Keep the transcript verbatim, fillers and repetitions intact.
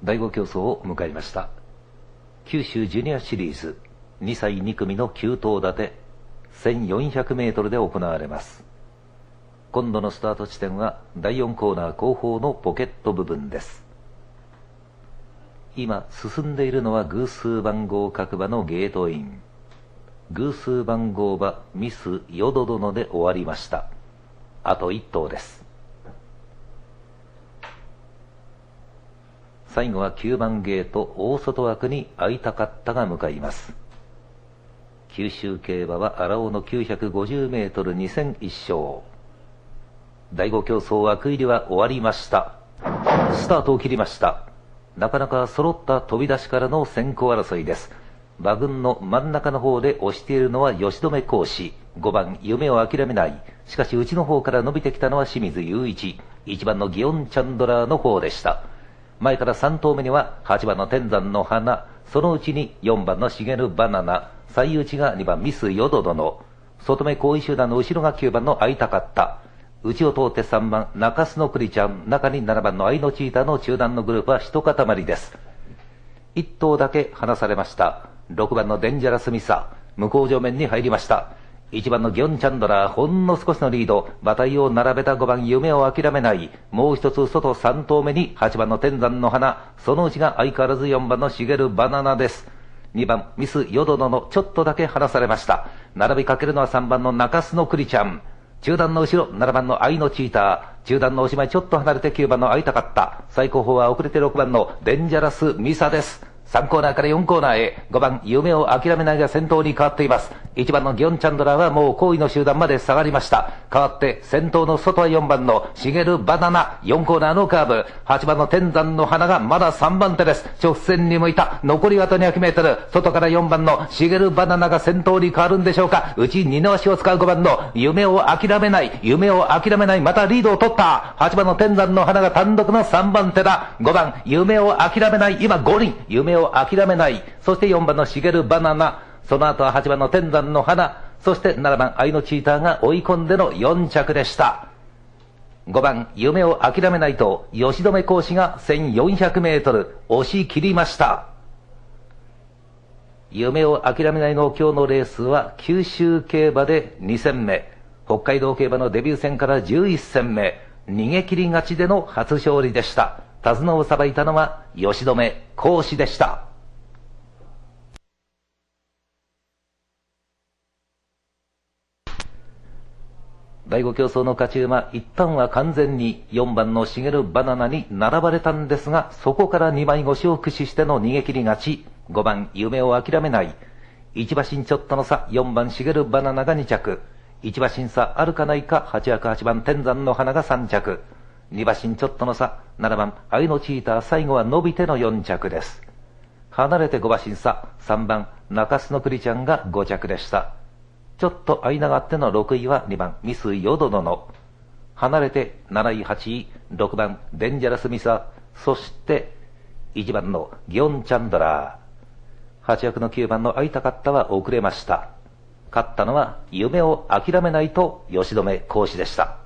だいご競争を迎えました。九州ジュニアシリーズにさいに組のきゅう頭立て せんよんひゃくメートル で行われます。今度のスタート地点はだいよんコーナー後方のポケット部分です。今進んでいるのは偶数番号各馬のゲートイン。偶数番号馬ミスヨド殿で終わりました。あといっ頭です。最後はきゅうばんゲート大外枠に会いたかったが向かいます。九州競馬は荒尾の きゅうひゃくごじゅうメートル にせんいち勝。だいご競争枠入りは終わりました。スタートを切りました。なかなか揃った飛び出しからの先行争いです。馬群の真ん中の方で押しているのは吉留講師、ごばん夢を諦めない。しかし内の方から伸びてきたのは清水雄一、いちばんのギオンチャンドラーの方でした。前からさん頭目にははちばんの天山の花、そのうちによんばんの茂るバナナ、最内がにばんミスヨド殿、外目後位集団の後ろがきゅうばんの会いたかった。内を通ってさんばん中洲の栗ちゃん、中にななばんの愛のチーターの中段のグループは一塊です。いっ頭だけ離されました。ろくばんのデンジャラスミサ、向こう上面に入りました。いちばんのギョンチャンドラー、ほんの少しのリード、馬体を並べたごばん夢を諦めない。もう一つ外さん頭目にはちばんの天山の花、そのうちが相変わらずよんばんの茂るバナナです。にばんミスヨドノのちょっとだけ離されました。並びかけるのはさんばんの中洲の栗ちゃん、中段の後ろななばんの愛のチーター、中段のおしまいちょっと離れてきゅうばんの会いたかった。最後方は遅れてろくばんのデンジャラスミサです。さんコーナーからよんコーナーへ、ごばん夢を諦めないが先頭に変わっています。いちばんのギョンチャンドラーはもう後位の集団まで下がりました。変わって先頭の外はよんばんの茂るバナナ、よんコーナーのカーブ、はちばんの天山の花がまださんばん手です。直線に向いた。残りはとにひゃくメートル、外からよんばんの茂るバナナが先頭に変わるんでしょうか。内二の足を使うごばんの夢を諦めない、夢を諦めない、またリードを取った。はちばんの天山の花が単独のさんばん手だ。ごばん夢を諦めない、今ごにん夢を諦めない。そしてよんばんの茂るバナナ、その後ははちばんの天山の花、そしてななばん愛のチーターが追い込んでのよん着でした。ごばん夢を諦めないと吉留講師が せんよんひゃくメートル 押し切りました。夢を諦めないの今日のレースは九州競馬でに戦目、北海道競馬のデビュー戦からじゅういち戦目、逃げ切り勝ちでの初勝利でした。手綱をさばいたのは吉留講師でした。だいご競争の勝ち馬、一旦は完全によんばんの茂るバナナに並ばれたんですが、そこからにまい腰を駆使しての逃げ切り勝ち。ごばん夢を諦めない、いち馬身ちょっとの差、よんばん茂るバナナがに着、いち馬身差あるかないかはち枠はちばん天山の花がさん着、に馬身ちょっとの差、ななばん愛のチーター、最後は伸びてのよん着です。離れてご馬身差、さんばん中洲の栗ちゃんがご着でした。ちょっと間があってのろくいはにばんミスヨド殿、離れてなないはちい、ろくばんデンジャラスミサ、そしていちばんのギョンチャンドラー、はち枠のきゅうばんの会いたかったは遅れました。勝ったのは夢を諦めないと吉留講師でした。